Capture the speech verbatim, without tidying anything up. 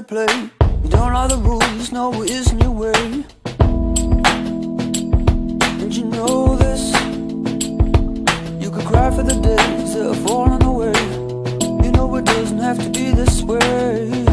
to play. You don't know the rules, no, it isn't your way. And you know this, you could cry for the days that are falling away. You know it doesn't have to be this way.